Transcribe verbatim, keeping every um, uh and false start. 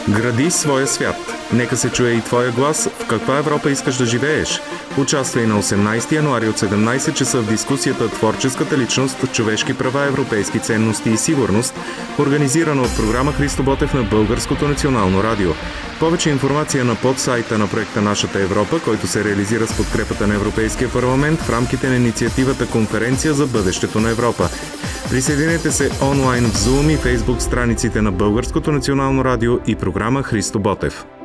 Гради своя свят. Нека се чуе и твоя глас. В каква Европа искаш да живееш? Участвай на осемнайсети януари от седемнайсет часа в дискусията «Творческата личност, човешки права, европейски ценности и сигурност», организирана от програма Христо Ботев на Българското национално радио. Повече информация на подсайта на проекта Нашата Европа, който се реализира с подкрепата на Европейския парламент в рамките на инициативата Конференция за бъдещето на Европа. Присъединете се онлайн в Zoom и Facebook страниците на Българското национално радио и програма Христо Ботев.